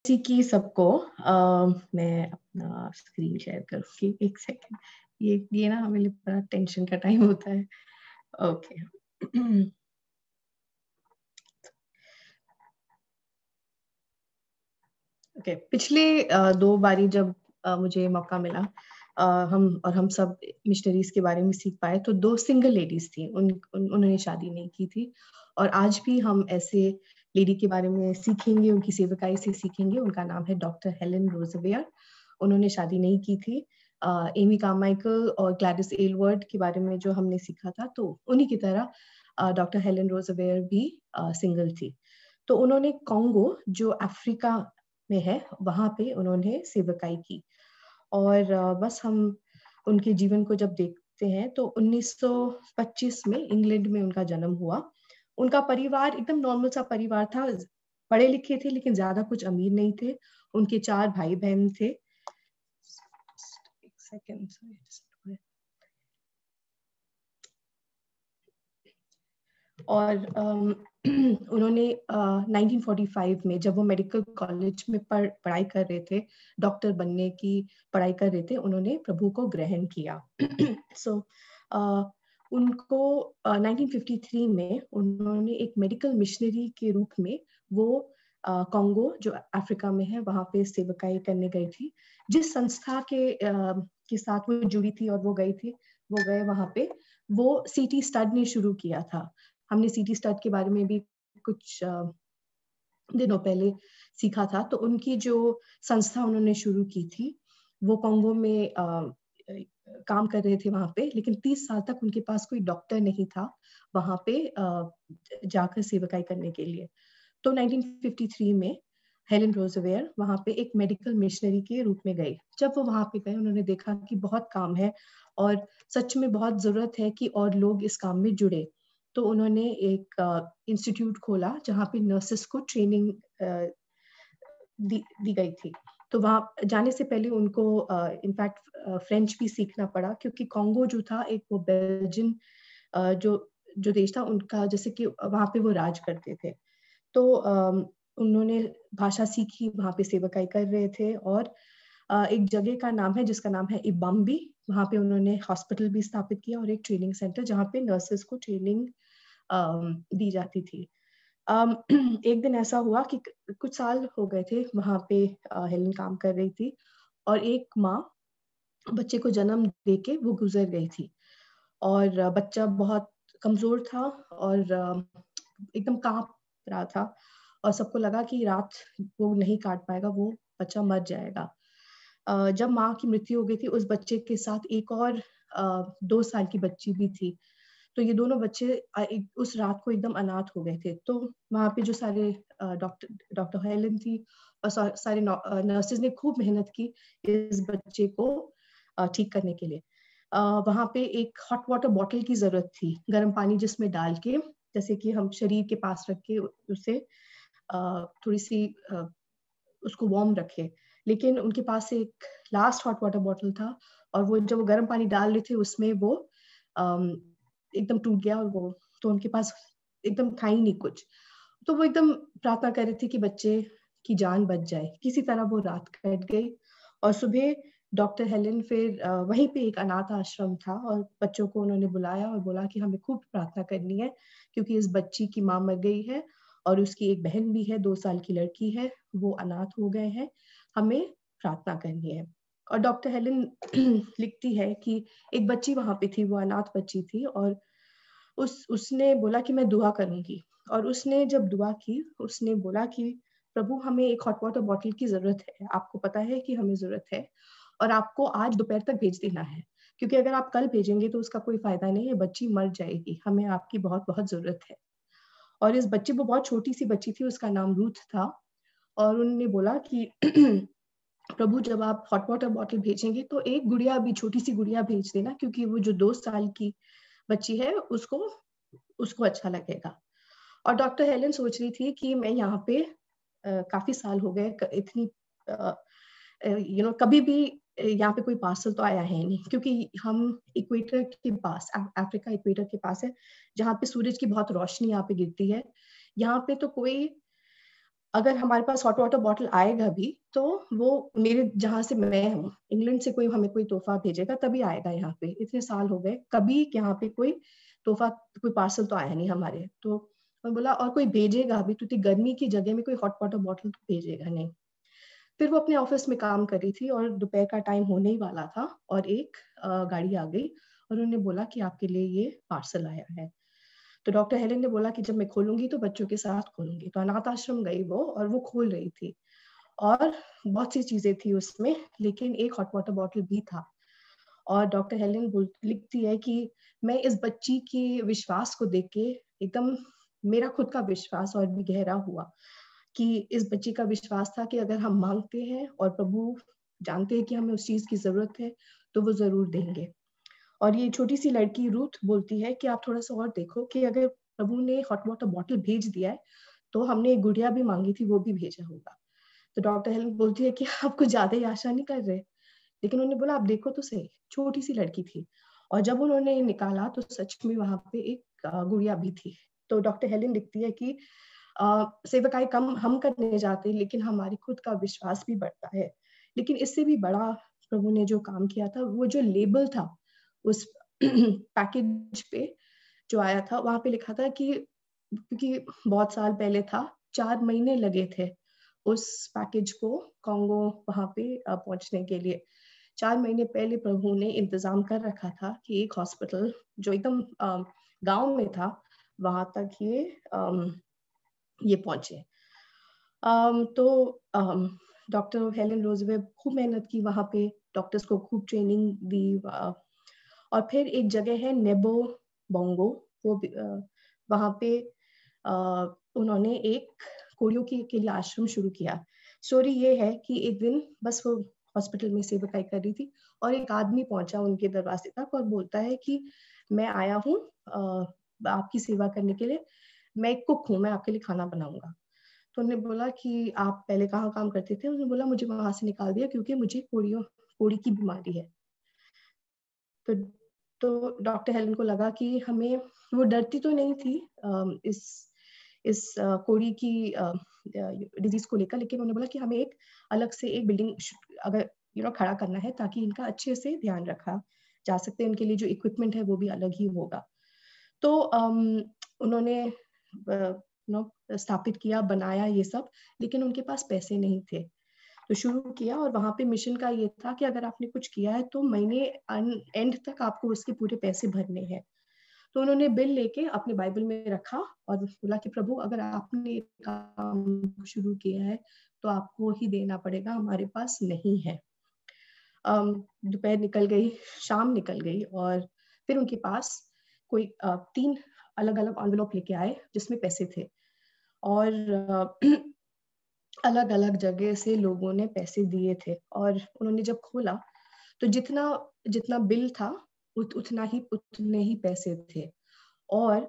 की सबको मैं अपना स्क्रीन शेयर करूँगी, 1 सेकंड। ये ना मेरे लिए बड़ा टेंशन का टाइम होता है। ओके। ओके, पिछले 2 बारी जब मुझे मौका मिला, हम सब मिशनरीज़ के बारे में सीख पाए, तो 2 सिंगल लेडीज़ थी, उन्होंने शादी नहीं की थी। और आज भी हम ऐसे लेडी के बारे में सीखेंगे, उनकी सेवकाई से सीखेंगे। उनका नाम है डॉक्टर हेलेन रोज़वेयर। उन्होंने शादी नहीं की थी। एमी कार्माइकेल और ग्लैडिस एलवर्ड के बारे में जो हमने सीखा था, तो उन्हीं की तरह डॉक्टर हेलेन रोज़वेयर भी सिंगल थी। तो उन्होंने कॉन्गो, जो अफ्रीका में है, वहाँ पे उन्होंने सेवकाई की। और बस हम उनके जीवन को जब देखते हैं, तो 1925 में इंग्लैंड में उनका जन्म हुआ। उनका परिवार एकदम नॉर्मल सा परिवार था। पढ़े-लिखे थे लेकिन ज़्यादा कुछ अमीर नहीं थे। उनके 4 भाई-बहन थे। 1 सेकंड, सॉरी। और उन्होंने 1945 में जब वो मेडिकल कॉलेज में पढ़ाई कर रहे थे, डॉक्टर बनने की पढ़ाई कर रहे थे, उन्होंने प्रभु को ग्रहण किया। सो उनको 1953 में उन्होंने एक मेडिकल मिशनरी के रूप में वो कॉन्गो, जो अफ्रीका में है, वहाँ पे सेवकाई करने गई थी। जिस संस्था के साथ वो जुड़ी थी और वो गई थी, वो गए वहाँ पे, वो सीटी स्टड ने शुरू किया था। हमने सीटी स्टड के बारे में भी कुछ दिनों पहले सीखा था। तो उनकी जो संस्था उन्होंने शुरू की थी, वो कॉन्गो में काम कर रहे थे वहाँ पे, लेकिन 30 साल तक उनके पास कोई डॉक्टर नहीं था वहाँ पे जाकर सेवकाई करने के लिए। तो 1953 में हेलेन रोज़वेयर वहाँ पे एक मेडिकल मिशनरी के रूप में गए। जब वो वहाँ पे गए, उन्होंने देखा कि बहुत काम है और सच में बहुत ज़रूरत है कि और लोग इस काम में जुड़े। तो उन्होंने एक इंस्टीट्यूट खोला जहाँ पे नर्सेस को ट्रेनिंग दी दी गई थी। तो वहाँ जाने से पहले उनको इनफैक्ट फ्रेंच भी सीखना पड़ा, क्योंकि कॉन्गो जो था एक वो बेल्जियन जो जो देश था उनका, जैसे कि वहाँ पे वो राज करते थे। तो उन्होंने भाषा सीखी, वहाँ पे सेवकाई कर रहे थे। और एक जगह का नाम है जिसका नाम है इबाम्बी, वहाँ पे उन्होंने हॉस्पिटल भी स्थापित किया और एक ट्रेनिंग सेंटर जहाँ पे नर्सेस को ट्रेनिंग दी जाती थी। एक दिन ऐसा हुआ कि कुछ साल हो गए थे वहाँ पे, हेलेन काम कर रही थी और एक माँ बच्चे को जन्म देके वो गुजर गई थी। और बच्चा बहुत कमज़ोर था और एकदम काँप रहा था और सबको लगा कि रात वो नहीं काट पाएगा, वो बच्चा मर जाएगा। जब माँ की मृत्यु हो गई थी, उस बच्चे के साथ एक और 2 साल की बच्ची भी थी। तो ये दोनों बच्चे एक उस रात को एकदम अनाथ हो गए थे। तो वहाँ पे जो सारे डॉक्टर हेलेन थी और सारे नर्सेज़ ने खूब मेहनत की इस बच्चे को ठीक करने के लिए। वहाँ पे एक हॉट वाटर बॉटल की ज़रूरत थी, गर्म पानी जिसमें डाल के, जैसे कि हम शरीर के पास रख के उसे थोड़ी-सी उसको वार्म रखें। लेकिन उनके पास एक लास्ट हॉट वाटर बॉटल था और वो जब वो गर्म पानी डाल रहे थे उसमें वो अम, एकदम टूट गया और वो, तो उनके पास एकदम था ही नहीं कुछ। तो वो एकदम प्रार्थना कर रहे थे कि बच्चे की जान बच जाए। किसी तरह वो रात कट गई और सुबह डॉक्टर हेलेन फिर वहीं पे एक अनाथ आश्रम था और बच्चों को उन्होंने बुलाया और बोला कि हमें खूब प्रार्थना करनी है, क्योंकि इस बच्ची की माँ मर गई है और उसकी एक बहन भी है, 2 साल की लड़की है, वो अनाथ हो गए हैं, हमें प्रार्थना करनी है। और डॉक्टर हेलेन लिखती है कि एक बच्ची वहाँ पे थी, वो अनाथ बच्ची थी और उसने बोला कि मैं दुआ करूँगी। और उसने जब दुआ की, उसने बोला कि प्रभु, हमें एक हॉट वाटर बॉटल की ज़रूरत है। आपको पता है कि हमें ज़रूरत है और आपको आज दोपहर तक भेज देना है। क्योंकि अगर आप कल भेजेंगे तो उसका कोई फ़ायदा नहीं है, बच्ची मर जाएगी। हमें आपकी बहुत-बहुत ज़रूरत है। और इस बच्ची, वो बहुत छोटी-सी बच्ची थी, उसका नाम रूथ था। और उन्होंने बोला कि प्रभु, जब आप हॉट वाटर बॉटल भेजेंगे तो एक गुड़िया भी, छोटी-सी गुड़िया भेज देना, क्योंकि वो जो 2 साल की बच्ची है उसको उसको अच्छा लगेगा। और डॉक्टर हेलेन सोच रही थी कि मैं यहाँ पे काफ़ी साल हो गए, क इतनी अ कभी भी यहाँ पे कोई पार्सल तो आया है नहीं, क्योंकि हम इक्वेटर के पास, अफ्रीका इक्वेटर के पास है, जहाँ पे सूरज की बहुत रोशनी यहाँ पे गिरती है। यहाँ पे तो कोई अगर हमारे पास हॉट वाटर बॉटल आएगा भी तो वो मेरे जहाँ से मैं हूँ, इंग्लैंड से कोई हमें कोई तोहफा भेजेगा तभी आएगा यहाँ पे। इतने साल हो गए, कभी यहाँ पे कोई तोहफा, कोई पार्सल तो आया नहीं हमारे। तो मैं बोला और कोई भेजेगा भी तो इतनी गर्मी की जगह में कोई हॉट वाटर बॉटल तो भेजेगा नहीं। फिर वो अपने ऑफिस में काम कर रही थी और दोपहर का टाइम होने ही वाला था और एक गाड़ी आ गई और उन्होंने बोला कि आपके लिए ये पार्सल आया है। तो डॉक्टर हेलेन ने बोला कि जब मैं खोलूंगी तो बच्चों के साथ खोलूंगी। तो अनाथ आश्रम गई वो और वो खोल रही थी और बहुत सी चीजें थी उसमें, लेकिन एक हॉट वाटर बॉटल भी था। और डॉक्टर हेलेन लिखती है कि मैं इस बच्ची के विश्वास को देख के एकदम मेरा खुद का विश्वास और भी गहरा हुआ कि इस बच्ची का विश्वास था कि अगर हम मांगते हैं और प्रभु जानते हैं कि हमें उस चीज की जरूरत है तो वो जरूर देंगे। और ये छोटी सी लड़की रूथ बोलती है कि आप थोड़ा सा और देखो कि अगर प्रभु ने हॉट वाटर बॉटल भेज दिया है तो हमने एक गुड़िया भी मांगी थी वो भी भेजा होगा। तो डॉक्टर हेलन बोलती है कि आप कुछ ज्यादा ही आशा नहीं कर रहे। लेकिन उन्होंने बोला आप देखो तो सही, छोटी सी लड़की थी और जब उन्होंने निकाला तो सच में वहां पे एक गुड़िया भी थी। तो डॉक्टर हेलन लिखती है कि सेवकाई कम हम करने जाते हैं लेकिन हमारी खुद का विश्वास भी बढ़ता है। लेकिन इससे भी बड़ा प्रभु ने जो काम किया था, वो जो लेबल था उस पैकेज पे जो आया था, वहां पे लिखा था कि क्योंकि बहुत साल पहले था, 4 महीने लगे थे उस पैकेज को कॉन्गो वहां पे पहुंचने के लिए। 4 महीने पहले प्रभु ने इंतजाम कर रखा था कि एक हॉस्पिटल जो एकदम गांव में था वहां तक ये पहुंचे। तो डॉक्टर हेलेन रोजवेब खूब मेहनत की वहां पे, डॉक्टर्स को खूब ट्रेनिंग दी। और फिर एक जगह है नेबो बोंगो, वो वहां पे उन्होंने एक कोरियो के लिए आश्रम शुरू किया। स्टोरी ये है कि एक दिन बस वो हॉस्पिटल में सेवकाई कर रही थी और एक आदमी पहुंचा उनके दरवाजे तक और बोलता है कि मैं आया हूँ आपकी सेवा करने के लिए, मैं एक कुक हूँ, मैं आपके लिए खाना बनाऊंगा। तो उन्होंने बोला कि आप पहले कहाँ काम करते थे? उन्होंने बोला मुझे वहां से निकाल दिया क्योंकि मुझे कोड़ी की बीमारी है। तो डॉक्टर हेलन को लगा कि हमें, वो डरती तो नहीं थी इस कोड़ी की डिजीज को लेकर, लेकिन उन्होंने बोला कि हमें एक अलग से एक बिल्डिंग अगर खड़ा करना है ताकि इनका अच्छे से ध्यान रखा जा सकते हैं, उनके लिए जो इक्विपमेंट है वो भी अलग ही होगा। तो उन्होंने स्थापित किया, बनाया ये सब, लेकिन उनके पास पैसे नहीं थे। तो शुरू किया और वहां पे मिशन का ये था कि अगर आपने कुछ किया है तो महीने एंड तक आपको उसके पूरे पैसे भरने हैं। तो उन्होंने बिल लेके अपने बाइबल में रखा और बोला कि प्रभु अगर आपने काम शुरू किया है तो आपको ही देना पड़ेगा, हमारे पास नहीं है। दोपहर निकल गई, शाम निकल गई और फिर उनके पास कोई 3 अलग अलग एनवेलप लेके आए जिसमें पैसे थे और अलग अलग जगह से लोगों ने पैसे दिए थे। और उन्होंने जब खोला तो जितना जितना बिल था उतने ही पैसे थे और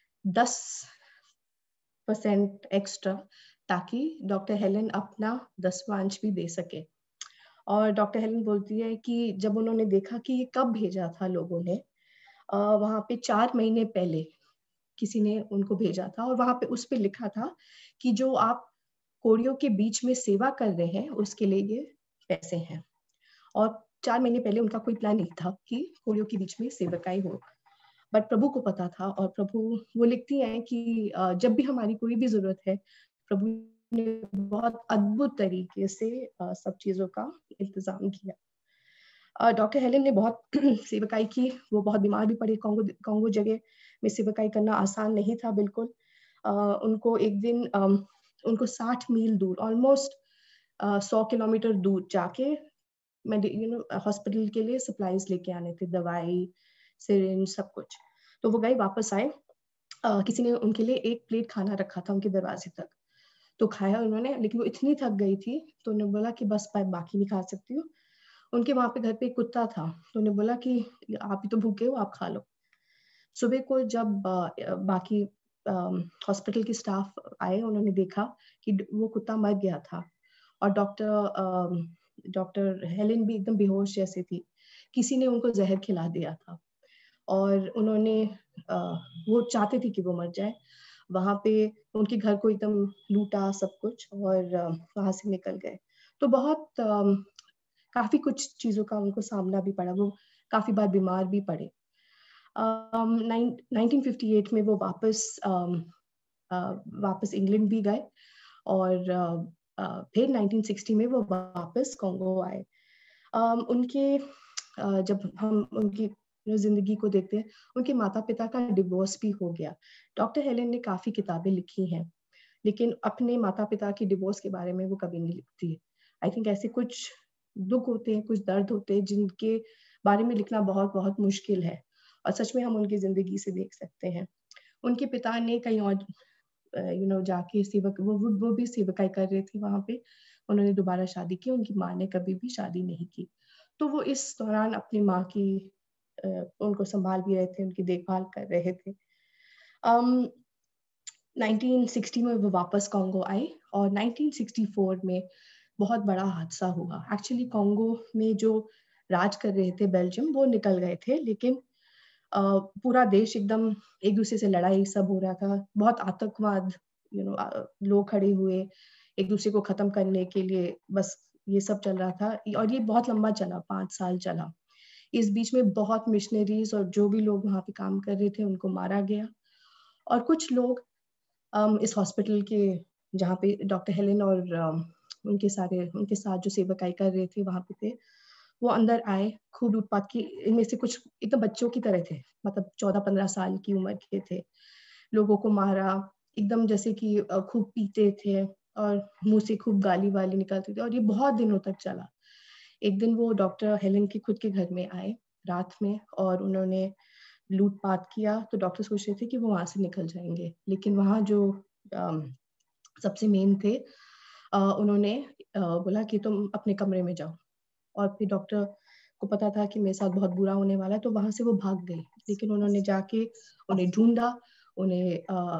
10% एक्स्ट्रा, ताकि डॉक्टर हेलन अपना 10वां अंश भी दे सके। और डॉक्टर हेलन बोलती है कि जब उन्होंने देखा कि ये कब भेजा था लोगों ने, वहां पे 4 महीने पहले किसी ने उनको भेजा था और वहां पे उस पे लिखा था कि जो आप कोड़ियों के बीच में सेवा कर रहे हैं उसके लिए ये पैसे हैं। और 4 महीने पहले उनका कोई प्लान नहीं था कि कोड़ियों के बीच में सेवकाई हो, बट प्रभु को पता था। और प्रभु, वो लिखती हैं कि जब भी हमारी कोई भी जरूरत है, प्रभु ने बहुत अद्भुत तरीके से सब चीजों का इंतजाम किया। डॉक्टर हेलेन ने बहुत सेवकाई की, वो बहुत बीमार भी पड़ी। कॉन्गो जगह में सेवकाई करना आसान नहीं था बिल्कुल। उनको एक दिन उनको 60 मील दूर, ऑलमोस्ट 100 किलोमीटर दूर जाके हॉस्पिटल के लिए सप्लाईज लेके आने थे, दवाई, सिरिंज, सब कुछ। तो वो गए, वापस आए, किसी ने उनके लिए एक प्लेट खाना रखा था उनके दरवाजे तक, तो खाया उन्होंने। लेकिन वो इतनी थक गई थी तो उन्होंने बोला कि बस बाकी नहीं खा सकती हूँ। उनके वहां पे घर पे एक कुत्ता था तो उन्होंने बोला कि आप ही तो भूखे हो, आप खा लो। सुबह को जब बाकी हॉस्पिटल के स्टाफ आए, उन्होंने देखा कि वो कुत्ता मर गया था और डॉक्टर हेलेन भी एकदम बेहोश जैसे थी, किसी ने उनको जहर खिला दिया था। और उन्होंने वो चाहते थे कि वो मर जाए वहाँ पे उनके घर को एकदम लूटा सब कुछ और वहाँ से निकल गए। तो बहुत काफ़ी कुछ चीज़ों का उनको सामना भी पड़ा, वो काफ़ी बार बीमार भी पड़े। 1958 में वो अ, वापस इंग्लैंड भी गए और फिर 1960 में वो वापस कॉन्गो आए। उनके जब हम उनकी ज़िंदगी को देखते हैं, उनके माता-पिता का डिवोर्स भी हो गया। डॉक्टर हेलेन ने काफ़ी किताबें लिखी हैं, लेकिन अपने माता-पिता के डिवोर्स के बारे में वो कभी नहीं लिखती। आई थिंक ऐसे कुछ दुःख होते हैं, कुछ दर्द होते हैं, जिनके बारे में लिखना बहुत-बहुत मुश्किल है और सच में हम उनकी ज़िंदगी से देख सकते हैं। उनके पिता ने कहीं और जाके सेवक वो भी सेवकाई कर रहे थे वहाँ पे। उन्होंने दोबारा शादी की, उनकी माँ ने कभी भी शादी नहीं की। तो वो इस दौरान अपनी माँ की अ, उनको सँभाल भी रहे थे, उनकी देखभाल कर रहे थे। अम, 1960 में वो वापस कॉन्गो आए और 1964 में बहुत बड़ा हादसा हुआ। एक्चुअली कॉन्गो में जो राज कर रहे थे बेल्जियम, वो निकल गए थे, लेकिन अ, पूरा देश एकदम एक-दूसरे से लड़ाई सब हो रहा था। बहुत आतंकवाद लोग खड़े हुए, एक-दूसरे को ख़त्म करने के लिए बस ये सब चल रहा था और ये बहुत लंबा चला, 5 साल चला। इस बीच में बहुत मिशनरीज़ और जो भी लोग वहाँ पे काम कर रहे थे, उनको मारा गया और कुछ लोग इस हॉस्पिटल के जहाँ पे डॉक्टर हेलेन और उनके साथ जो सेवकाई कर रहे थे, वहाँ पे थे, वो अंदर आए, खूब लूट-पाट की। इनमें से कुछ एकदम बच्चों की तरह थे, मतलब 14-15 साल की उम्र के थे। लोगों को मारा, एकदम जैसे कि खूब पीटे थे और मुँह से खूब गाली-वाली निकलती थी और ये बहुत दिनों तक चला। एक दिन वो डॉक्टर हेलेन के खुद के घर में आए, रात में और उन्होंने लूट-पाट किया, तो डॉक्टर सोच रहे थे कि वो वहाँ से निकल जाएँगे। लेकिन वहाँ जो अम, सबसे मेन थे उन्होंने बोला कि तुम अपने कमरे में जाओ। और फिर डॉक्टर को पता था कि मेरे साथ बहुत बुरा होने वाला है, तो वहाँ से वो भाग गई। लेकिन उन्होंने जाके उन्हें ढूँढा, उन्हें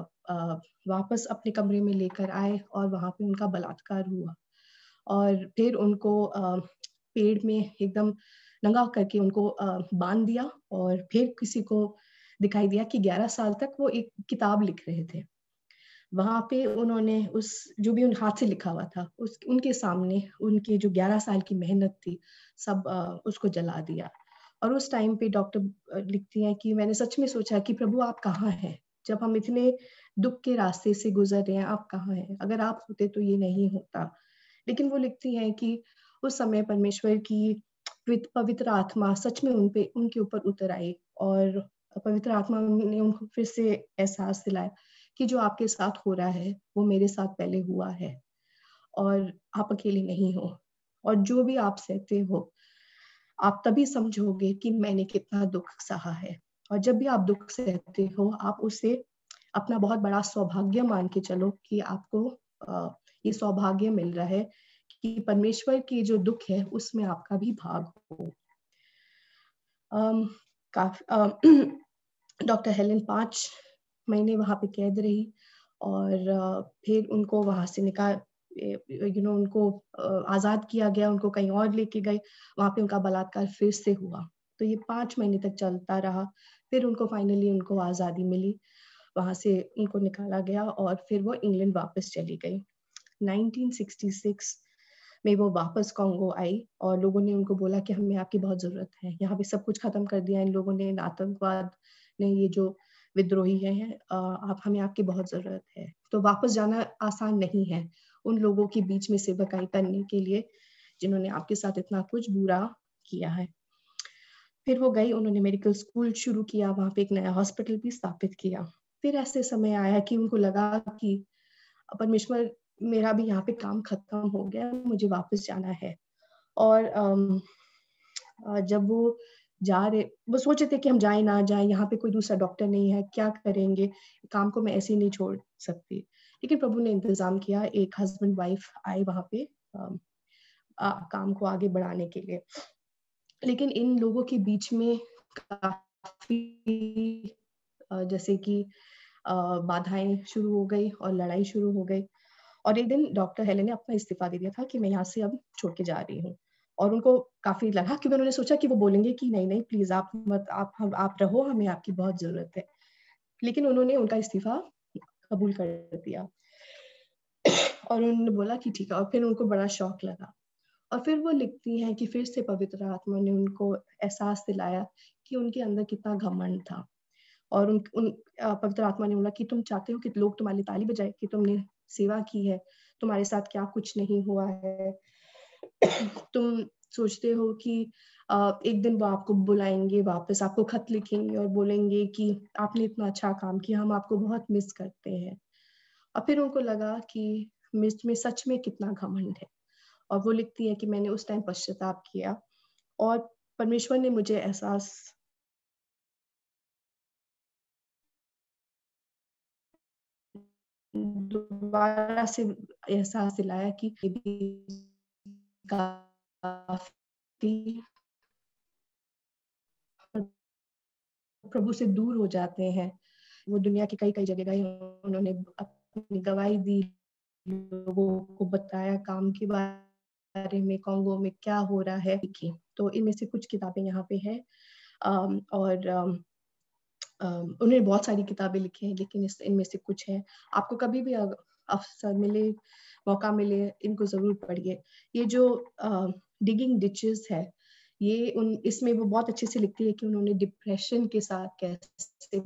वापस अपने कमरे में लेकर आए और वहाँ पे उनका बलात्कार हुआ। और फिर उनको पेड़ में एकदम नंगा करके उनको बाँध दिया और फिर किसी को दिखाई दिया कि 11 साल तक वो एक किताब लिख रहे थे। वहाँ पे उन्होंने उस जो भी उन हाथ से लिखा हुआ था, उस उनके सामने उनकी जो 11 साल की मेहनत थी, सब उसको जला दिया। और उस टाइम पे डॉक्टर लिखती हैं कि मैंने सच में सोचा कि प्रभु आप कहाँ हैं? जब हम इतने दुःख के रास्ते से गुज़र रहे हैं, आप कहाँ हैं? अगर आप होते तो ये नहीं होता। लेकिन वो लिखती हैं कि उस समय परमेश्वर की पवित्र आत्मा सच में उनके ऊपर उतर आई और पवित्र आत्मा ने उनको फिर से एहसास दिलाया कि जो आपके साथ हो रहा है, वो मेरे साथ पहले हुआ है और आप अकेले नहीं हो और जो भी आप सहते हो, आप तभी समझोगे कि मैंने कितना दुःख सहा है और जब भी आप दुःख सहते हो, आप उसे अपना बहुत बड़ा सौभाग्य मान के चलो कि आपको ये सौभाग्य मिल रहा है कि परमेश्वर की जो दुःख है, उसमें आपका भी भाग हो। अम, डॉक्टर हेलेन 5 महीने वहाँ पे कैद रही और फिर उनको वहाँ से उनको आज़ाद किया गया, उनको कहीं और लेके गए, वहाँ पे उनका बलात्कार फिर से हुआ। तो ये 5 महीने तक चलता रहा, फिर उनको फाइनली उनको आज़ादी मिली, वहाँ से उनको निकाला गया और फिर वो इंग्लैंड वापस चली गई। 1966 में वो वापस कॉन्गो आई और लोगों ने उनको बोला कि हमें आपकी बहुत ज़रूरत है। यहाँ पे सब कुछ खत्म कर दिया इन लोगों ने, इन आतंकवाद ने, ये जो विद्रोही हैं आप हमें आपकी बहुत ज़रूरत है। तो वापस जाना आसान नहीं है, उन लोगों के बीच में सेवकाई करने के लिए, जिन्होंने आपके साथ इतना कुछ बुरा किया है। फिर वो गई, उन्होंने मेडिकल स्कूल शुरू किया, वहाँ पे एक नया हॉस्पिटल भी स्थापित किया। फिर ऐसे समय आया कि उनको लगा कि परमेश्वर मेरा भी यहाँ पे काम खत्म हो गया, मुझे वापस जाना है। और जब वो सोच रहे थे कि हम जाएँ ना जाएँ, यहाँ पे कोई दूसरा डॉक्टर नहीं है, क्या करेंगे? काम को मैं ऐसे ही नहीं छोड़ सकती। लेकिन प्रभु ने इंतज़ाम किया, एक हस्बैंड वाइफ आए वहाँ पे काम को आगे बढ़ाने के लिए। लेकिन इन लोगों के बीच में काफ़ी जैसे कि बाधाएँ शुरू हो गई और लड़ाई शुरू हो गई। और एक दिन डॉक्टर हेलेन ने अपना इस्तीफ़ा दे दिया था कि मैं यहाँ से अब छोड़ के जा रही हूँ। और उनको काफ़ी लगा क्योंकि उन्होंने सोचा कि वो बोलेंगे कि नहीं प्लीज़ आप मत आप रहो, हमें आपकी बहुत ज़रूरत है। लेकिन उन्होंने उनका इस्तीफ़ा कबूल कर दिया। और उन्होंने बोला कि ठीक है, और फिर उनको बड़ा शौक लगा। और फिर वो लिखती हैं कि फिर से पवित्र आत्मा ने उनको एहसास दिलाया कि उनके अंदर कितना घमंड था। और पवित्र आत्मा ने बोला कि तुम चाहते हो कि लोग तुम्हारी ताली बजाए कि तुमने सेवा की है, तुम्हारे साथ क्या कुछ नहीं हुआ है। तुम सोचते हो कि एक दिन वो आपको बुलाएंगे वापस, आपको खत लिखेंगे और बोलेंगे कि आपने इतना अच्छा काम किया, हम आपको बहुत मिस करते हैं। और फिर उनको लगा कि मिस में सच में कितना घमंड है। और वो लिखती है कि मैंने उस टाइम पश्चाताप किया और परमेश्वर ने मुझे एहसास दोबारा से एहसास दिलाया कि ये भी काफ़ी प्रभु से दूर हो जाते हैं। वो दुनिया की कई-कई जगह गए, उन्होंने अपनी गवाही दी, लोगों को बताया काम के बारे में, कांगो में क्या हो रहा है। तो इनमें से कुछ किताबें यहाँ पे हैं। और उन्होंने बहुत सारी किताबें लिखी हैं, लेकिन इनमें से कुछ हैं। आपको कभी भी अवसर मिले, मौका मिले, इनको ज़रूर पढ़िए। ये जो डिगिंग डिचेस है, ये इसमें वो बहुत अच्छे से लिखती है कि उन्होंने डिप्रेशन के साथ कैसे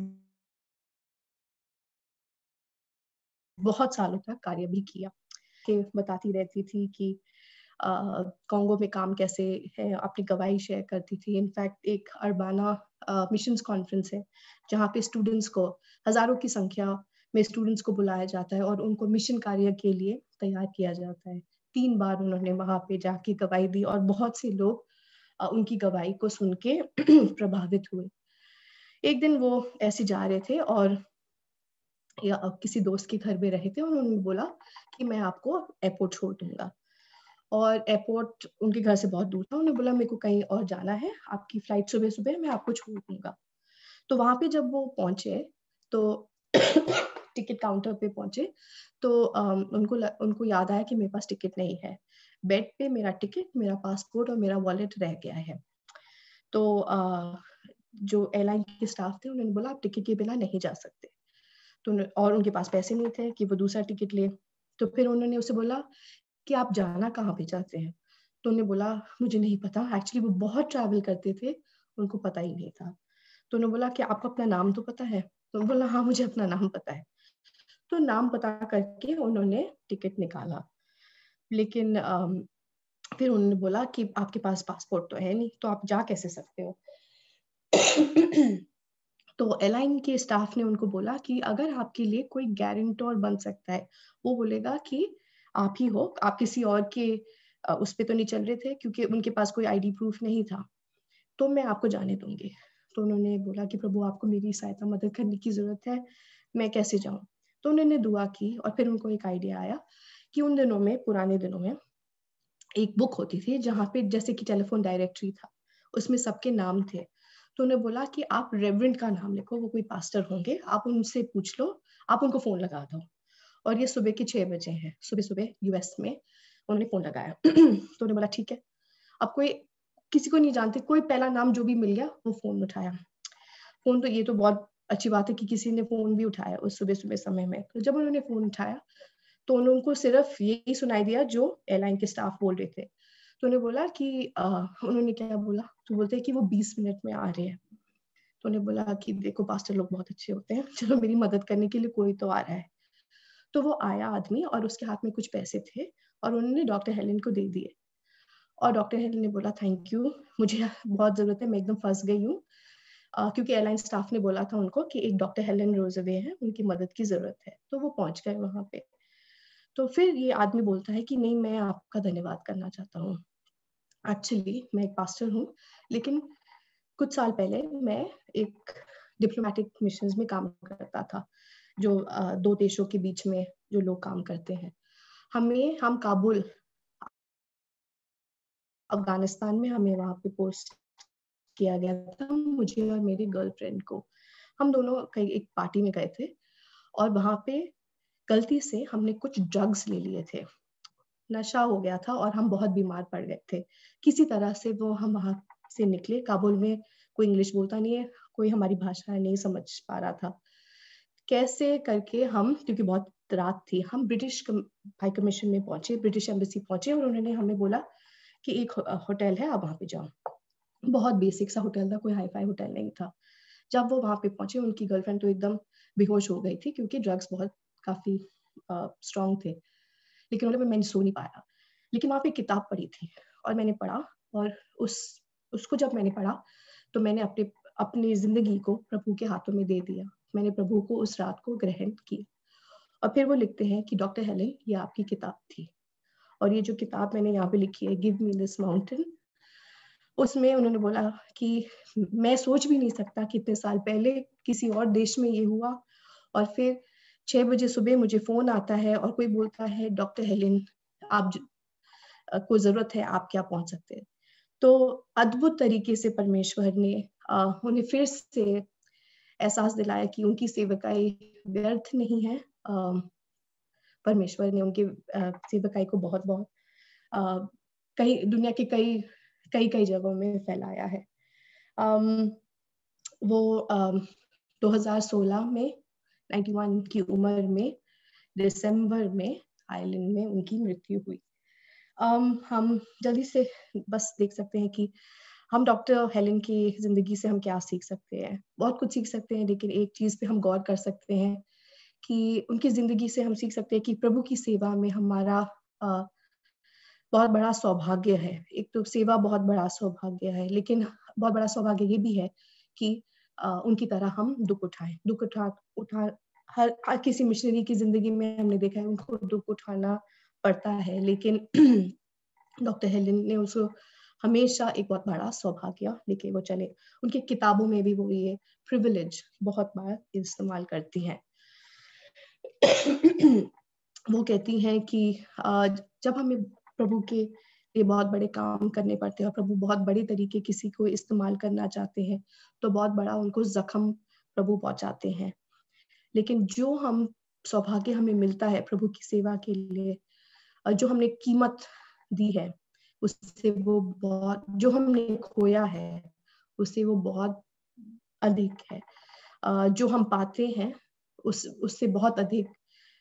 बहुत सालों तक कार्य भी किया। कि बताती रहती थी कि कांगो में काम कैसे है, अपनी गवाही शेयर करती थी। इनफैक्ट एक अरबाना मिशंस कॉन्फ्रेंस है, जहाँ पे स्टूडेंट्स को, हज़ारों की संख्या में स्टूडेंट्स को बुलाया जाता है और उनको मिशन कार्य के लिए तैयार किया जाता है। 3 बार उन्होंने वहाँ पे जाके गवाही दी और बहुत से लोग उनकी गवाही को सुन के प्रभावित हुए। एक दिन वो ऐसे जा रहे थे और किसी दोस्त के घर में रहे थे और उन्होंने बोला कि मैं आपको एयरपोर्ट छोड़ दूँगा। और एयरपोर्ट उनके घर से बहुत दूर था। उन्होंने बोला मेरे को कहीं और जाना है, आपकी फ्लाइट सुबह-सुबह मैं आपको छोड़ दूँगा। तो वहाँ पे जब वो पहुँचे तो टिकट काउंटर पे पहुँचे तो उनको याद आया कि मेरे पास टिकट नहीं है। बेड पे मेरा टिकट, मेरा पासपोर्ट और मेरा वॉलेट रह गया है। तो जो एयरलाइन के स्टाफ थे उन्होंने बोला आप टिकट के बिना नहीं जा सकते। तो और उनके पास पैसे नहीं थे कि वो दूसरा टिकट ले। तो फिर उन्होंने उससे बोला कि आप जाना कहाँ पे चाहते हैं? तो उन्होंने बोला मुझे नहीं पता, एक्चुअली वो बहुत ट्रैवल करते थे, उनको पता ही नहीं था। तो उन्होंने बोला कि आपको अपना नाम तो पता है? तो बोला हाँ, मुझे अपना नाम पता है। तो नाम पता करके उन्होंने टिकट निकाला। लेकिन फिर उन्होंने बोला कि आपके पास पासपोर्ट तो है नहीं, तो आप जा कैसे सकते हो? तो एयरलाइन के स्टाफ ने उनको बोला कि अगर आपके लिए कोई गारंटर बन सकता है, वो बोलेगा कि आप ही हो, आप किसी और के उस पे तो नहीं चल रहे थे क्योंकि उनके पास कोई आईडी प्रूफ नहीं था, तो मैं आपको जाने दूँगी। तो उन्होंने बोला कि प्रभु आपको मेरी सहायता मदद करने की ज़रूरत है, मैं कैसे जाऊँ? तो उन्होंने दुआ की और फिर उनको एक आइडिया आया कि उन दिनों में, पुराने दिनों में एक बुक होती थी जहाँ पे जैसे कि टेलीफ़ोन डायरेक्टरी था, उसमें सबके नाम थे। तो उन्हें बोला कि आप रेवरेंड का नाम लिखो, वो कोई पास्टर होंगे, आप उनसे पूछ लो, आप उनको फ़ोन लगा दो। और ये सुबह के 6 बजे हैं, सुबह-सुबह यूएस में उन्होंने फ़ोन लगाया। तो उन्होंने बोला ठीक है। अब कोई किसी को नहीं जानते, कोई पहला नाम जो भी मिल गया, वो फ़ोन उठाया। फ़ोन तो ये तो बहुत अच्छी बात है कि किसी ने फ़ोन भी उठाया उस सुबह-सुबह समय में। तो जब उन्होंने फ़ोन उठाया, तो उनको सिर्फ़ यही सुनाई दिया जो एयरलाइन के स्टाफ बोल रहे थे। तो उन्हें बोला कि उन्होंने क्या बोला? तो बोलते हैं कि वो 20 मिनट में आ रहे हैं। तो उन्हें बोला कि देखो पास्टर लोग बहुत अच्छे होते हैं, चलो मेरी मदद करने के लिए कोई तो आ रहा है। तो वो आया आदमी और उसके हाथ में कुछ पैसे थे और उन्होंने डॉक्टर हेलेन को दे दिए। और डॉक्टर हेलेन ने बोला थैंक यू, मुझे बहुत ज़रूरत है, मैं एकदम फँस गई हूँ। क्योंकि एयरलाइन स्टाफ ने बोला था उनको कि एक डॉक्टर हेलेन रोज़वे हैं, उनकी मदद की ज़रूरत है। तो वो पहुँच गए वहाँ पे। तो फिर ये आदमी बोलता है कि नहीं मैं आपका धन्यवाद करना चाहता हूँ। एक्चुअली मैं एक पास्टर हूँ, लेकिन कुछ साल पहले मैं एक डिप्लोमैटिक मिशंस में काम करता था, जो 2 देशों के बीच में जो लोग काम करते हैं। हम काबुल, अफ़गानिस्तान में हमें वहाँ पे पोस्ट किया गया था, मुझे और मेरी गर्लफ्रेंड को। हम दोनों कहीं एक पार्टी में गए थे और वहाँ पे गलती से हमने कुछ ड्रग्स ले लिए थे। नशा हो गया था और हम बहुत बीमार पड़ गए थे। किसी तरह से वो हम वहाँ से निकले, काबुल में कोई इंग्लिश बोलता नहीं है, कोई हमारी भाषा नहीं समझ पा रहा था। कैसे करके हम, क्योंकि बहुत रात थी, हम ब्रिटिश हाई कमीशन में पहुंचे, ब्रिटिश एम्बेसी पहुंचे और उन्होंने हमें बोला कि एक होटल है, आप वहाँ पे जाओ। बहुत बेसिक सा होटल था, कोई हाई फाई होटल नहीं था। जब वो वहाँ पे पहुंचे, उनकी गर्लफ्रेंड तो एकदम बेहोश हो गई थी क्योंकि ड्रग्स बहुत काफी स्ट्रॉन्ग थे, लेकिन मैंने सो नहीं पाया। लेकिन वहाँ पे किताब पढ़ी थी और मैंने पढ़ा, और उसको जब मैंने पढ़ा तो मैंने अपनी जिंदगी को प्रभु के हाथों में दे दिया। मैंने प्रभु को उस रात को ग्रहण किया। और फिर वो लिखते हैं कि डॉक्टर हेलेन, ये आपकी किताब थी, और ये जो किताब मैंने यहाँ पे लिखी है, गिव मी दिस माउंटेन, उसमें उन्होंने बोला कि मैं सोच भी नहीं सकता कि इतने साल पहले किसी और देश में ये हुआ, और फिर 6 बजे सुबह मुझे फोन आता है और कोई बोलता है डॉक्टर हेलेन आप को जरूरत है, आप क्या पहुंच सकते हैं। तो अद्भुत तरीके से परमेश्वर ने उन्हें फिर से एहसास दिलाया कि उनकी सेवकाई व्यर्थ नहीं है। परमेश्वर ने उनके सेवकाई को बहुत बहुत कई दुनिया के कई कई कई जगहों में फैलाया है। वो 2016 में 91 की उम्र में दिसंबर में आयरलैंड में उनकी मृत्यु हुई। हम जल्दी से बस देख सकते हैं कि हम डॉक्टर हेलेन की जिंदगी से हम क्या सीख सकते हैं। बहुत कुछ सीख सकते हैं, लेकिन एक चीज पे हम गौर कर सकते हैं कि उनकी जिंदगी से हम सीख सकते हैं कि प्रभु की सेवा में हमारा बहुत बड़ा सौभाग्य है। एक तो सेवा बहुत बड़ा सौभाग्य है, लेकिन बहुत बड़ा सौभाग्य ये भी है कि उनकी तरह हम दुख उठाएं। दुख उठा हर किसी मिशनरी की जिंदगी में हमने देखा है उनको दुख उठाना पड़ता है, लेकिन डॉक्टर हेलेन ने उसको हमेशा एक बहुत बड़ा सौभाग्य लेके वो चले। उनकी किताबों में भी वो ये प्रिविलेज बहुत बार इस्तेमाल करती हैं। वो कहती हैं कि जब हमें प्रभु के लिए बहुत बड़े काम करने पड़ते हैं और प्रभु बहुत बड़े तरीके किसी को इस्तेमाल करना चाहते हैं, तो बहुत बड़ा उनको जख्म प्रभु पहुंचाते हैं। लेकिन जो हम सौभाग्य हमें मिलता है प्रभु की सेवा के लिए, जो हमने कीमत दी है, उससे वो बहुत, जो हमने खोया है उससे वो बहुत अधिक है। जो हम पाते हैं उससे बहुत अधिक,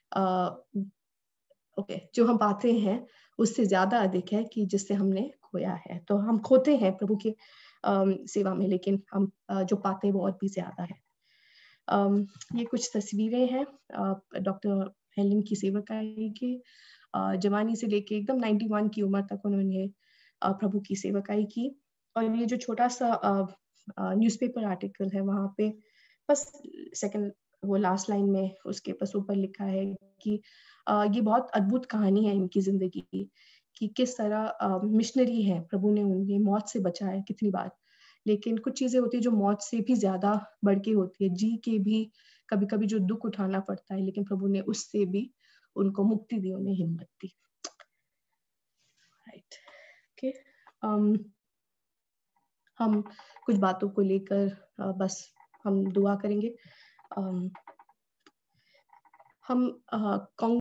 जो हम पाते हैं उससे ज्यादा अधिक है कि जिससे हमने खोया है। तो हम खोते हैं प्रभु की सेवा में, लेकिन हम जो पाते हैं वो और भी ज्यादा है। ये कुछ तस्वीरें हैं डॉक्टर हेलेन की सेवकाई की। जवानी से लेके एकदम 91 की उम्र तक उन्होंने प्रभु की सेवकाई की। और ये जो छोटा सा न्यूज़पेपर आर्टिकल है, वहाँ पे बस सेकंड वो लास्ट लाइन में उसके बस ऊपर लिखा है कि ये बहुत अद्भुत कहानी है इनकी जिंदगी की, कि किस तरह मिशनरी है, प्रभु ने उन्हें मौत से बचाया कितनी बार। लेकिन कुछ चीजें होती है जो मौत से भी ज्यादा बढ़ के होती है, जी के भी कभी कभी जो दुख उठाना पड़ता है, लेकिन प्रभु ने उससे भी उनको मुक्ति दी, उन्हें हिम्मत दी। Right, okay. हम कुछ बातों को लेकर बस हम दुआ करेंगे। हम